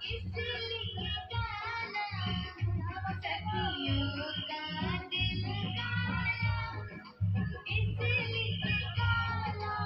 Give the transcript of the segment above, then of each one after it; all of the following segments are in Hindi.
इसलिए काला सखियों का दिल काला, इसलिए काला।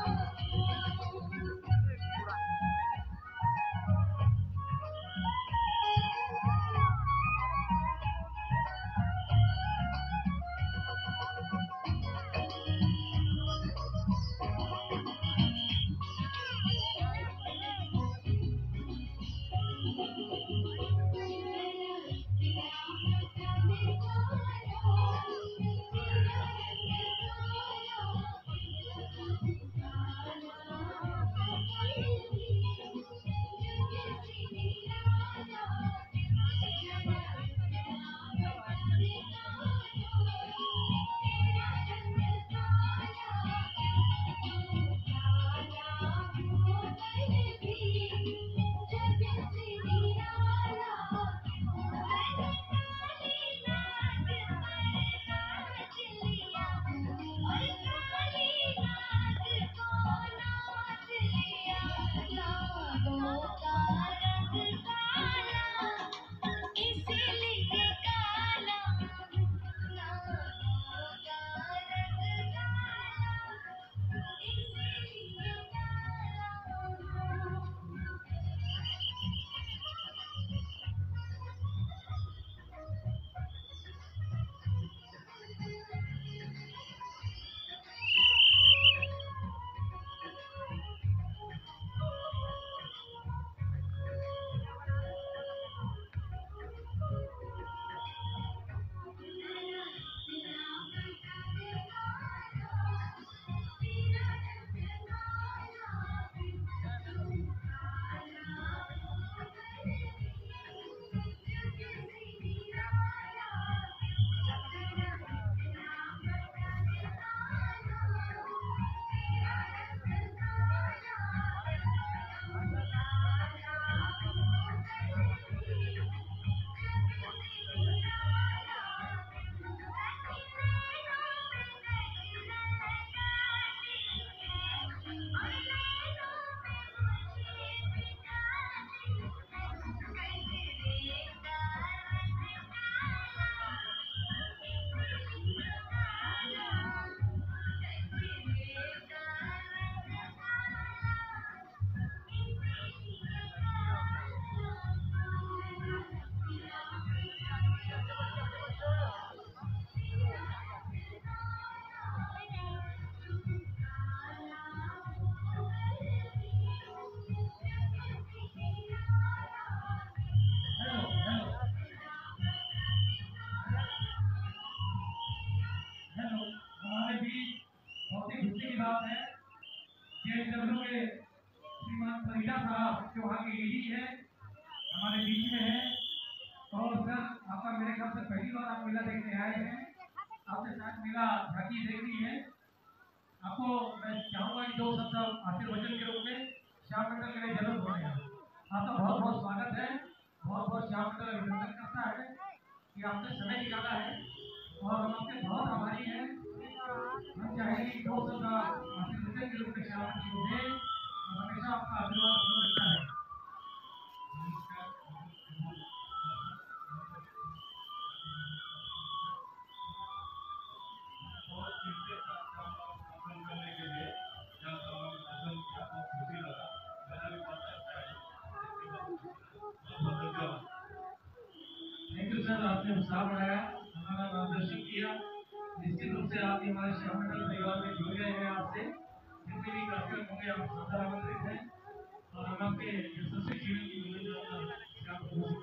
हेलो, हमारे बीच बहुत ही खुशी की बात है कि डब्ल्यू के श्रीमान फरीदा साहब जो वहाँ की ईडी है हमारे बीच में है। और सर आपका मेरे ख्याल से पहली बार आप मेला देखने आए हैं, आपने शायद मेला झांकी देखी है। आपको मैं चाहूँगा कि दो शब्द आशीर्वचन के रूप में श्याम मंडल के लिए जरूर बोलेगा। आपका बहुत बहुत स्वागत है, बहुत बहुत श्याम मंडल अभिनंदन करता है कि आपने समय निकाला है और हम आपके बहुत आभारी हैं। हम चाहेंगे कि दो शब्द आशीर्वचन के रूप में श्याम जी को दें और हमेशा आपका आशीर्वाद बना रहता है। थैंक यू सर, आपने उत्साह बढ़ाया, हमारा मार्गदर्शन किया। निश्चित रूप से आप हमारे श्याम मंडल परिवार में जुड़ गए हैं। आपसे जितने भी कार्यक्रम होंगे आप सदा आमंत्रित हैं और हम आपके यशस्वी जीवन की